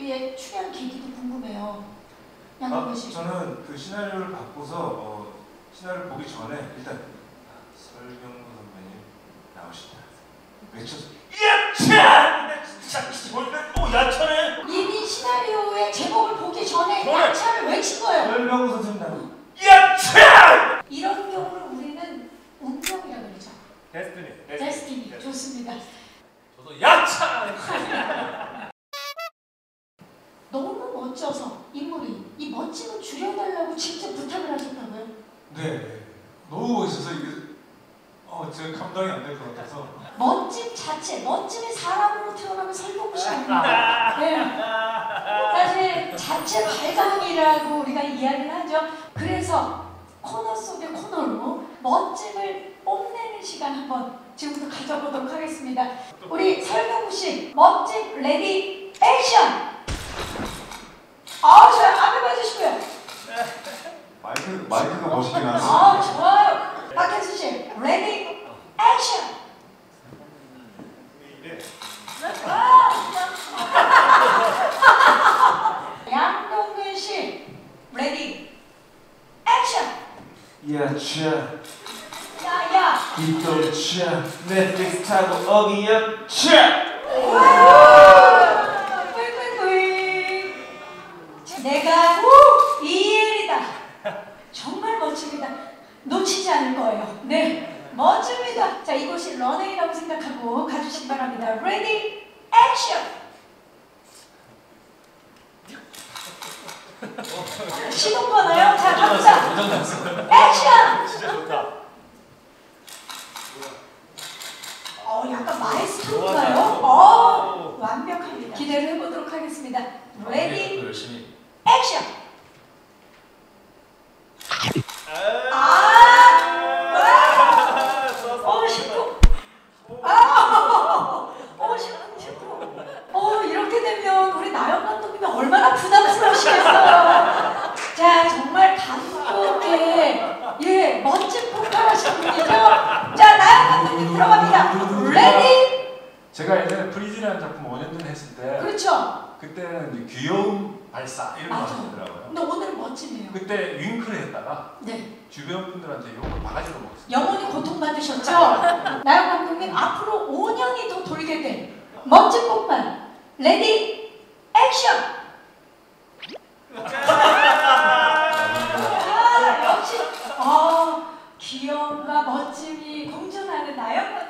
레디의 출연 계기도 궁금해요. 양동근 씨. 저는 그 시나리오를 받고서 시나리오를 보기 전에 일단 설경구 선배님 나오신다 외쳐서 야차! 진짜 야차네! 이미 시나리오의 제목을 보기 전에 야차를 외친 거예요. 설경구 선생님 나오 야차! 이런 경우를 우리는 운명이라고 그러죠. 데스티니. 좋습니다. 저도 야차! 너무 멋져서 인물이 이 멋짐을 줄여달라고 직접 부탁을 하셨다고요? 네, 너무 멋있어서 이게 제가 감당이 안 될 것 같아서. 멋짐 자체, 멋짐이 사람으로 태어나면 설경구 씨 아닙니다. 네. 사실 자체 발광이라고 우리가 이야기를 하죠. 그래서 코너 속의 코너로 멋짐을 뽐내는 시간 한번 지금부터 가져보도록 하겠습니다. 우리 설경구 씨, 멋짐 레디 액션! 좋아요. 앞에 봐주시고요. 마이크가 멋있게 나왔어요. 좋아요. 박혜수 씨, 레디 액션! 양동근 씨, 레디 액션! 야차! 야야! 이또차! 넷플릭스 타고 어기야차! 내가 이엘이다. 정말 멋집니다. 놓치지 않을 거예요. 네, 멋집니다. 자, 이곳이 런웨이라고 생각하고 가주시기 바랍니다. 레디, 액션! 시동 거나요? 자, 갑니다. 액션! 진짜 좋다. 약간 마에스트로인가요? 완벽합니다. 기대를 해보도록 하겠습니다. 레디, 열심히. 액션! 심쿵. 이렇게 되면 우리 나영 감독님이 얼마나 부담스러우시겠어요. 자, 정말 감독의 멋진 폭발하신 분이죠. 자, 나영 감독님 들어갑니다. 레디! 제가 예전에 프리즈라는 작품 5년 전에 했을 때 그렇죠. 그때는 이제 귀여움 발사 이런 거 하시더라고요. 근데 오늘은 멋지네요. 그때 윙크를 했다가 네. 주변 분들한테 욕을 바가지로 먹었어요. 영원히 고통받으셨죠? 나영 감독님 앞으로 5년이 더 돌게 된 멋진 폭발. 레디 액션! 역시 귀여움과 멋짐이 공존하는 나영 감독님.